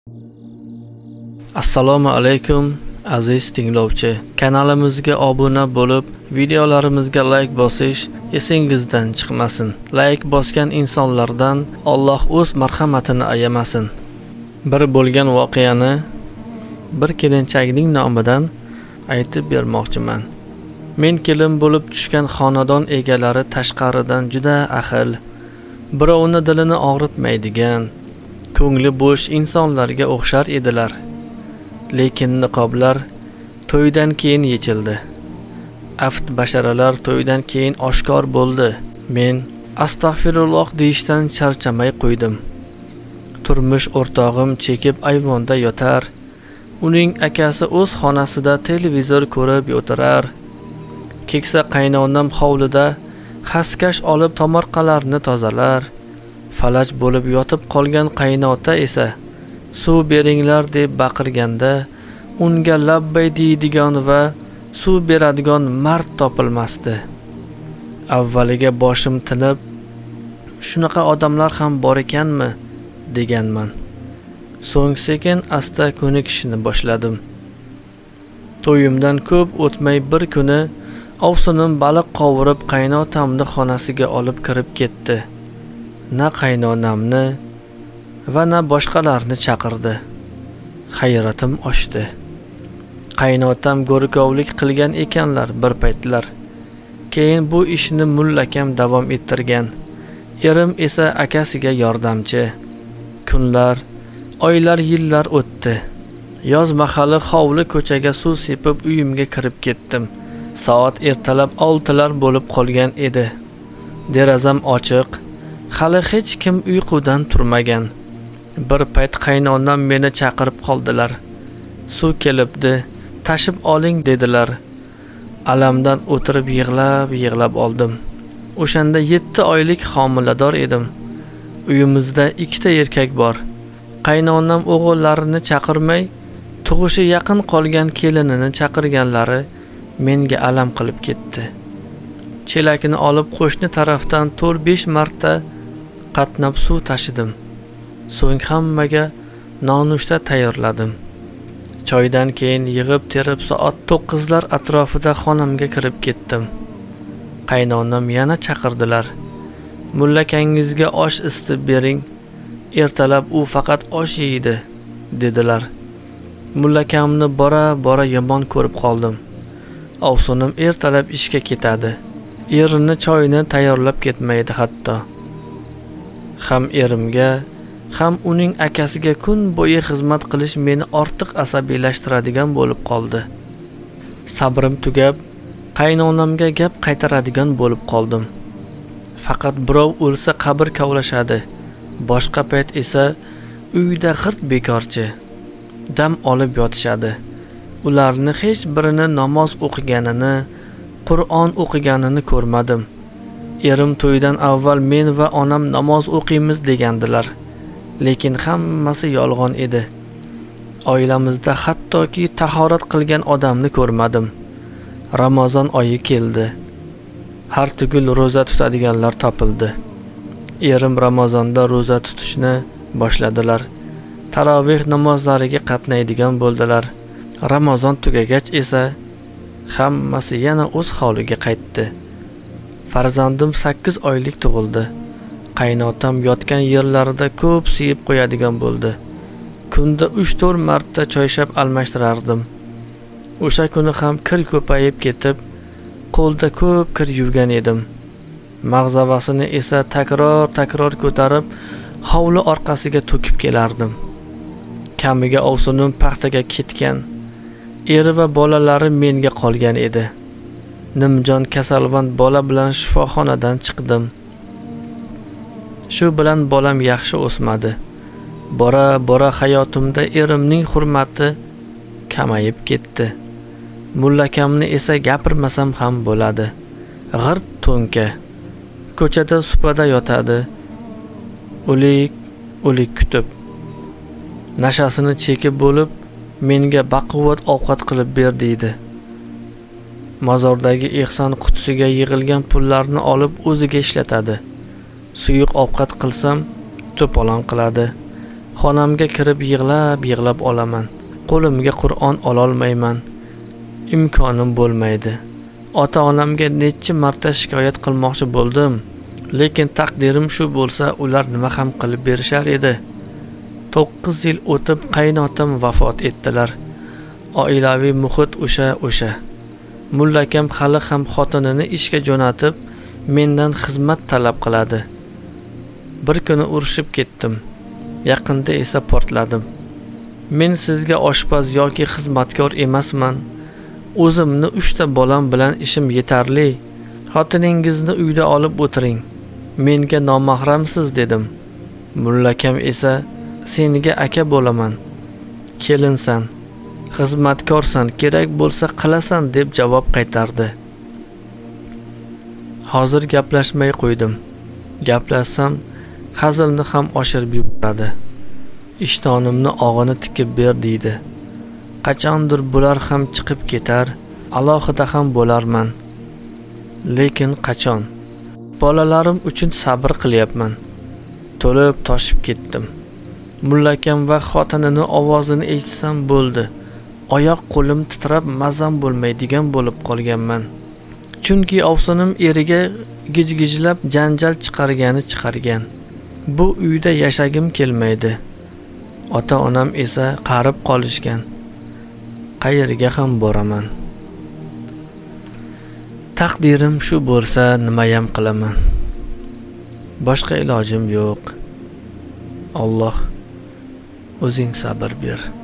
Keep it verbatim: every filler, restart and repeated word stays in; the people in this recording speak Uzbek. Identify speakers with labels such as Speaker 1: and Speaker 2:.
Speaker 1: Assalomu alaykum aziz tinglovchi. Kanalimizga obuna bo'lib, videolarimizga like bosish esingizdan chiqmasin. Like bosgan insonlardan Alloh o'z marhamatini ayamasin. Bir bo'lgan voqeani bir kelinchakning nomidan aytib bermoqchiman. Men kelin bo'lib tushgan xonadon egalari tashqaridan juda ahil, birovni dilini og'ritmaydigan, ko'ngli bo'sh insonlarga o'xshar edilar. Lekin niqoblar to'ydan keyin yechildi. Aft basharalar to'ydan keyin oshkor bo'ldi. Men astag'firulloh deyishdan charchamay qo'ydim. Turmush o'rtog'im chekib ayvonda yotar, uning akasi o'z xonasida televizor ko'rib o'tirar. Keksa qaynonam hovlida xaskash olib tomorqalarni tozalar. Falaj bo'lib yotib qolgan qaynota esa suv beringlar deb baqirganda unga labbay deydigan va suv beradigan mard topilmasdi. Avvaliga boshim tinib, shunaqa odamlar ham bor ekanmi deganman. So'ng sekin asta ko'nikishni boshladim. To'yimdan ko'p o'tmay bir kuni ovsinim baliq qovurib qaynotamni xonasiga olib kirib ketdi. Na qaynonamni va na boshqalarni chaqirdi. Hayratim oshdi. Qaynotam go'rkovlik qilgan ekanlar bir paytlar. Keyin bu ishni mullakam davom ettirgan. Erim esa akasiga yordamchi. Kunlar, oylar, yillar o'tdi. Yoz mahali hovli ko'chaga suv sepib uyimga kirib ketdim. Soat ertalab oltilar bo'lib qolgan edi. Derazam ochiq. Hali hech kim uyqudan turmagan. Bir payt qaynonam meni chaqirib qoldilar. Suv kelibdi, tashib oling dedilar. Alamdan o'tirib yig'lab-yig'lab oldim. O'shanda yetti oylik homilador edim. Uyimizda ikkita erkak bor. Qaynonam o'g'illarini chaqirmay, tug'ishi yaqin qolgan kelinini chaqirganlari menga alam qilib ketdi. Chelakni olib qo'shni tarafdan to'rt besh marta qatnab suv tashidim. So'ng hammaga nonushta tayyorladim. Choydan keyin yig'ib terib soat to'qqizlar atrofida xonamga kirib ketdim. Qaynonam yana chaqirdilar. Mullakangizga osh isitib bering. Ertalab u faqat osh yeydi dedilar. Mullakamni bora-bora yomon ko'rib qoldim. Ovsinim ertalab ishga ketadi. Erini choyni tayyorlab ketmaydi hatto. Ham erimga, ham uning akasiga kun bo'yi xizmat qilish meni ortiq asabiylashtiradigan bo'lib qoldi. Sabrim tugab, qaynonamga gap qaytaradigan bo'lib qoldim. Faqat birov o'lsa qabr kavlashadi. Boshqa payt esa uyda g'irt bekorchi dam olib yotishadi. Ularni hech birini namoz o'qiganini, Qur'on o'qiganini ko'rmadim. Erim to'ydan avval men va onam namoz o'qiymiz degandilar. Lekin hammasi yolg'on edi. Oilamizda hattoki tahorat qilgan odamni ko'rmadim. Ramazon oyi keldi. Har tugul roza tutadiganlar topildi. Erim Ramazonda roza tutishni boshladilar. Taroveh namozlariga qatnaydigan bo'ldilar. Ramazon tugagach esa hammasi yana o'z holiga qaytdi. Farzandim sakkiz oylik tug'ildi. Qaynotam yotgan yerlarida ko'p siyib qo'yadigan bo'ldi. Kunda uch to'rt marta choyshab almashtirardim. O'sha kuni ham kir ko'payib ketib, qo'lda ko'p kir yuvgan edim. Mag'zavasini esa takror-takror ko'tarib, hovli orqasiga to'kib kelardim. Kamiga ovsinim paxtaga ketgan. Eri va bolalari menga qolgan edi. Nimjon kasalvand bola bilan shifoxonadan chiqdim. Shu bilan bolam yaxshi o'smadi. Bora-bora hayotimda erimning hurmati kamayib ketdi. Mullakamni esa gapirmasam ham bo'ladi. G'irt to'nka. Ko'chada supada yotadi. O'lik, o'lik kutib. Nashasini chekib bo'lib, menga baquvvat ovqat qilib ber deydi. Mozordagi ehson qutisiga yig'ilgan pullarni olib o'ziga ishlatadi. Suyuq ovqat qilsam, to'polon qiladi. Xonamga kirib yig'lab-yig'lab olaman. Qo'limga Qur'on ololmayman. Imkonim bo'lmaydi. Ota-onamga necha marta shikoyat qilmoqchi bo'ldim, lekin taqdirim shu bo'lsa, ular nima ham qilib berishar edi. to'qqiz yil o'tib qaynotam vafot etdilar. Oilaviy muhit o'sha o'sha. Mullakam hali ham xotinini ishga jo'natib, mendan xizmat talab qiladi. Bir kuni urushib ketdim. Yaqinda esa portladim. Men sizga oshpaz yoki xizmatkor emasman. O'zimni uchta bolam bilan ishim yetarli. Xotiningizni uyda olib o'tiring. Menga nomahramsiz dedim. Mullakam esa senga aka bo'laman. Kelinsan, xizmatkorsan, kerak bo'lsa qilasan deb javob qaytardi. Hozir gaplashmay qo'ydim. Gaplashsam hazilni ham oshirib yuboradi. Ishtonimni og'ini tikib ber deydi. Qachondir bular ham chiqib ketar, alohida ham bo'larman. Lekin qachon? Bolalarim uchun sabr qilyapman. To'lib toshib ketdim. Mullakam va xotinining ovozini eshitsam bo'ldi. Oyoq qo'lim titrab mazam bo'lmaydigan bo'lib qolganman. Chunki ovsinim eriga gijgijlab janjal chiqargani chiqargan. Bu uyda yashagim kelmaydi. Ota-onam esa qarib qolishgan. Qayerga ham boraman? Taqdirim shu bo'lsa, nima ham qilaman? Boshqa ilojim yo'q. Alloh o'zing sabr ber.